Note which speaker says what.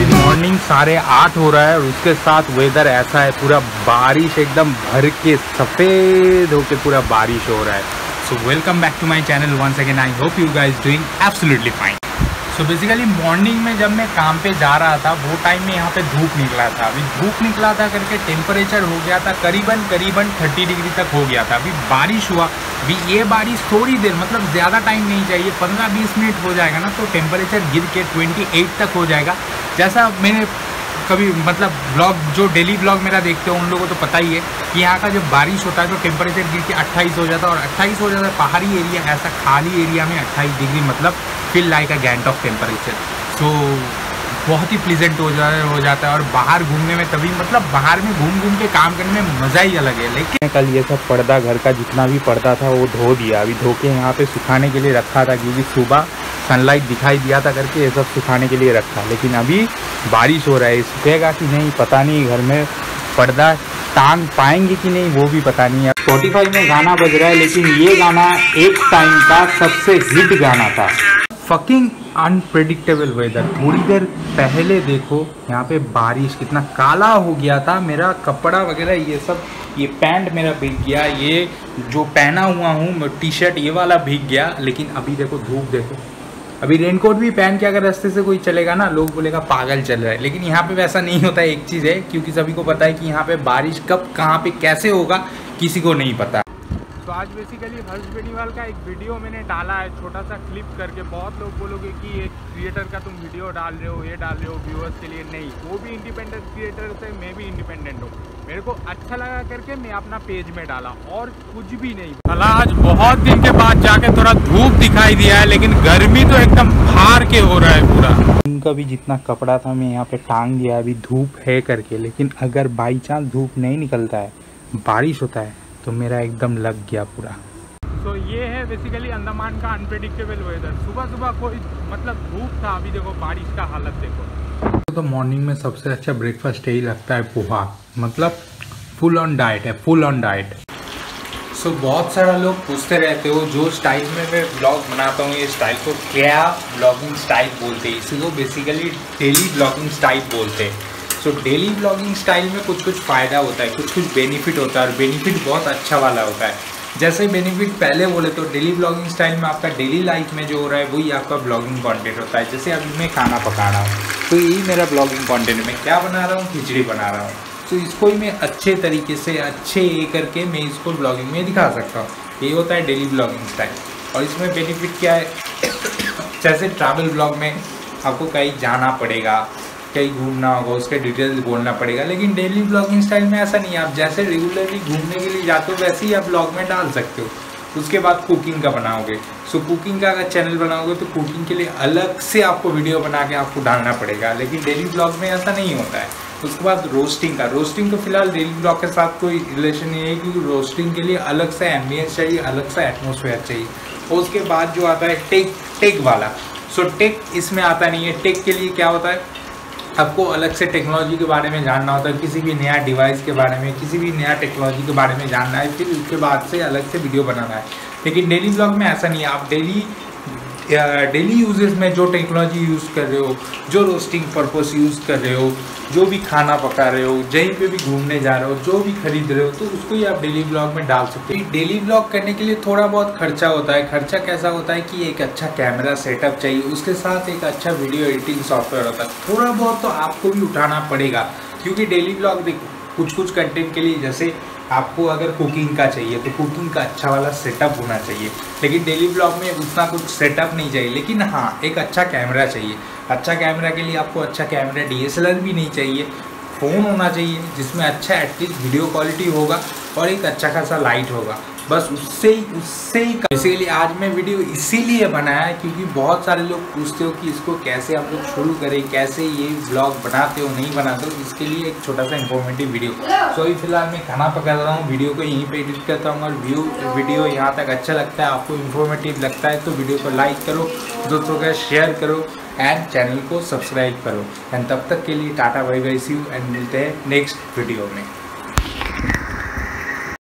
Speaker 1: Morning 8:30 हो रहा है और उसके साथ वेदर ऐसा है, पूरा बारिश एकदम भर के सफ़ेद होके पूरा बारिश हो रहा है। So welcome back to my channel once again. I hope you guys doing absolutely fine. So basically morning में जब मैं काम पे जा रहा था वो टाइम में यहाँ पे धूप निकला था। अभी धूप निकला था करके टेम्परेचर हो गया था करीबन 30 डिग्री तक हो गया था। अभी बारिश हुआ, अभी ये बारिश थोड़ी देर मतलब ज़्यादा टाइम नहीं चाहिए, 15-20 मिनट हो जाएगा ना तो टेम्परेचर गिर के 28 तक हो जाएगा। जैसा मैंने कभी मतलब ब्लॉग जो डेली ब्लॉग मेरा देखते हो उन लोगों को तो पता ही है कि यहाँ का जब बारिश होता है तो टेम्परेचर गिर के 28 हो जाता है। और 28 हो जाता है पहाड़ी एरिया, ऐसा खाली एरिया में 28 डिग्री मतलब feel like a Gangtok temperature. So बहुत ही प्लीजेंट हो जाता है और बाहर घूमने में तभी मतलब बाहर में घूम के काम करने में मज़ा ही अलग है। लेकिन कल ये सब पर्दा घर का जितना भी पर्दा था वो धो दिया, अभी धो के यहाँ पे सुखाने के लिए रखा था क्योंकि सुबह सनलाइट दिखाई दिया था करके ये सब सुखाने के लिए रखा। लेकिन अभी बारिश हो रहा है, सूखेगा कि नहीं पता नहीं, घर में पर्दा टांग पाएंगे कि नहीं वो भी पता नहीं है। स्पॉटिफाई में गाना बज रहा है लेकिन ये गाना एक टाइम का सबसे हिट गाना था। Fucking unpredictable weather. थोड़ी देर पहले देखो यहाँ पे बारिश कितना काला हो गया था, मेरा कपड़ा वगैरह ये सब, ये पैंट मेरा भीग गया, ये जो पहना हुआ हूँ टी शर्ट ये वाला भीग गया। लेकिन अभी देखो धूप देखो, अभी रेनकोट भी पहन के अगर रास्ते से कोई चलेगा ना लोग बोलेगा पागल चल रहा है। लेकिन यहाँ पे वैसा नहीं होता है। एक चीज़ है क्योंकि सभी को पता है कि यहाँ पे बारिश कब कहाँ पे कैसे होगा किसी को नहीं पता। तो आज बेसिकली हर्ष बेनीवाल का एक वीडियो मैंने डाला है छोटा सा क्लिप करके। बहुत लोग बोलोगे कि एक क्रिएटर का तुम वीडियो डाल रहे हो, ये डाल रहे हो व्यूअर्स के लिए। नहीं, वो भी इंडिपेंडेंट क्रिएटर से, मैं भी इंडिपेंडेंट हूँ। मेरे को अच्छा लगा करके मैं अपना पेज में डाला और कुछ भी नहीं। भला आज बहुत दिन के बाद जाके थोड़ा धूप दिखाई दिया है लेकिन गर्मी तो एकदम फाड़ के हो रहा है पूरा। उनका भी जितना कपड़ा था मैं यहाँ पे टांग दिया अभी धूप है करके। लेकिन अगर बाई चांस धूप नहीं निकलता है, बारिश होता है तो मेरा एकदम लग गया पूरा। तो ये है बेसिकली अंडमान का अनप्रेडिक्टेबल वेदर। सुबह कोई मतलब धूप था, अभी देखो बारिश का हालत देखो। तो मॉर्निंग में सबसे अच्छा ब्रेकफास्ट यही लगता है, पोहा। मतलब फुल ऑन डाइट है, फुल ऑन डाइट। सो बहुत सारा लोग पूछते रहते हो जो स्टाइल में मैं ब्लॉग बनाता हूँ ये स्टाइल को क्या ब्लॉगिंग स्टाइल बोलते हैं। इसी को बेसिकली डेली ब्लॉगिंग स्टाइल बोलते हैं। सो डेली ब्लॉगिंग स्टाइल में कुछ फ़ायदा होता है, कुछ बेनिफिट होता है और बेनिफिट बहुत अच्छा वाला होता है। जैसे बेनिफिट पहले बोले तो डेली ब्लॉगिंग स्टाइल में आपका डेली लाइफ में जो हो रहा है वही आपका ब्लॉगिंग कंटेंट होता है। जैसे अभी मैं खाना पका रहा हूँ तो यही मेरा ब्लॉगिंग कंटेंट है। मैं क्या बना रहा हूँ, खिचड़ी बना रहा हूँ। तो इसको ही मैं अच्छे तरीके से अच्छे ये करके मैं इसको ब्लॉगिंग में दिखा सकता हूँ। ये होता है डेली ब्लॉगिंग स्टाइल। और इसमें बेनिफिट क्या है जैसे ट्रैवल ब्लॉग में आपको कहीं जाना पड़ेगा, कहीं घूमना होगा, उसके डिटेल्स बोलना पड़ेगा। लेकिन डेली ब्लॉगिंग स्टाइल में ऐसा नहीं है, आप जैसे रेगुलरली घूमने के लिए जाते हो वैसे ही आप ब्लॉग में डाल सकते हो। उसके बाद कुकिंग का बनाओगे, सो कुकिंग का अगर चैनल बनाओगे तो कुकिंग के लिए अलग से आपको वीडियो बना के आपको डालना पड़ेगा। लेकिन डेली ब्लॉग में ऐसा नहीं होता है। उसके बाद रोस्टिंग तो फिलहाल डेली ब्लॉग के साथ कोई रिलेशन नहीं है क्योंकि रोस्टिंग के लिए अलग से एम्बियंस चाहिए, अलग सा एटमोसफेयर चाहिए। और उसके बाद जो आता है टेक वाला, सो टेक इसमें आता नहीं है। टेक के लिए क्या होता है, आपको अलग से टेक्नोलॉजी के बारे में जानना होता है, किसी भी नया डिवाइस के बारे में, किसी भी नया टेक्नोलॉजी के बारे में जानना है, फिर उसके बाद से अलग से वीडियो बनाना है। लेकिन डेली ब्लॉग में ऐसा नहीं है। आप डेली यूजेस में जो टेक्नोलॉजी यूज़ कर रहे हो, जो रोस्टिंग पर्पस यूज़ कर रहे हो, जो भी खाना पका रहे हो, कहीं पे भी घूमने जा रहे हो, जो भी खरीद रहे हो, तो उसको ही आप डेली ब्लॉग में डाल सकते हो। डेली ब्लॉग करने के लिए थोड़ा बहुत खर्चा होता है। खर्चा कैसा होता है कि एक अच्छा कैमरा सेटअप चाहिए, उसके साथ एक अच्छा वीडियो एडिटिंग सॉफ्टवेयर होता है। थोड़ा बहुत तो आपको भी उठाना पड़ेगा क्योंकि डेली ब्लॉग देखो कुछ कंटेंट के लिए जैसे आपको अगर कुकिंग का चाहिए तो कुकिंग का अच्छा वाला सेटअप होना चाहिए। लेकिन डेली ब्लॉग में उतना कुछ सेटअप नहीं चाहिए। लेकिन हाँ, एक अच्छा कैमरा चाहिए। अच्छा कैमरा के लिए आपको अच्छा कैमरा DSLR भी नहीं चाहिए, फ़ोन होना चाहिए जिसमें अच्छा एटलीस्ट वीडियो क्वालिटी होगा और एक अच्छा खासा लाइट होगा। बस उससे ही बेसिकली आज मैं वीडियो इसीलिए बनाया है क्योंकि बहुत सारे लोग पूछते हो कि इसको कैसे हम लोग शुरू करें, कैसे ये ब्लॉग बनाते हो नहीं बनाते हो। इसके लिए एक छोटा सा इन्फॉर्मेटिव वीडियो। सो अभी फिलहाल मैं खाना पका रहा हूँ, वीडियो को यहीं पे एडिट करता हूँ और वीडियो यहाँ तक अच्छा लगता है, आपको इन्फॉर्मेटिव लगता है तो वीडियो को लाइक करो, दोस्तों का शेयर करो एंड चैनल को सब्सक्राइब करो। एंड तब तक के लिए tata bye bye, see you and मिलते हैं नेक्स्ट वीडियो में।